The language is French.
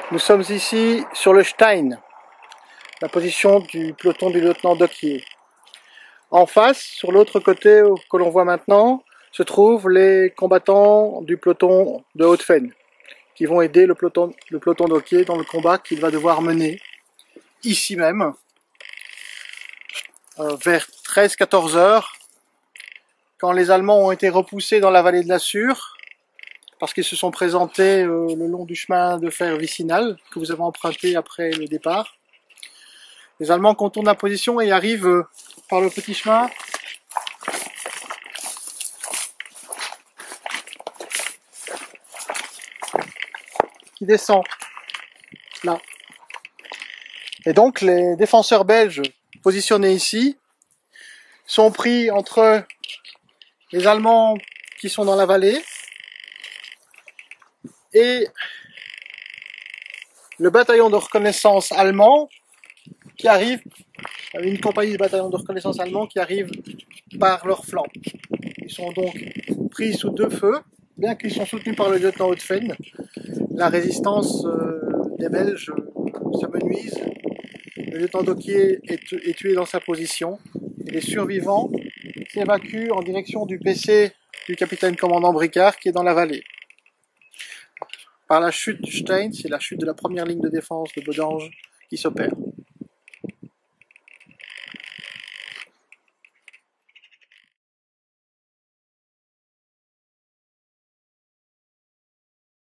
Nous sommes ici sur le Stein, la position du peloton du lieutenant Docquier. En face, sur l'autre côté que l'on voit maintenant, se trouvent les combattants du peloton de Haute-Faine, qui vont aider le peloton Docquier dans le combat qu'il va devoir mener, ici même, vers 13-14 heures, quand les Allemands ont été repoussés dans la vallée de la Sûre, parce qu'ils se sont présentés le long du chemin de fer vicinal que vous avez emprunté après le départ. Les Allemands contournent la position et arrivent par le petit chemin qui descend là. Et donc les défenseurs belges positionnés ici sont pris entre les Allemands qui sont dans la vallée et le bataillon de reconnaissance allemand qui arrive, une compagnie de bataillons de reconnaissance allemand qui arrive par leur flanc. Ils sont donc pris sous deux feux, bien qu'ils sont soutenus par le lieutenant Haute-Faine. La résistance des Belges s'amenuise. Le lieutenant Docquier est tué dans sa position. Et les survivants s'évacuent en direction du PC du capitaine commandant Bricard qui est dans la vallée. Par la chute du Stein, c'est la chute de la première ligne de défense de Bodange qui s'opère.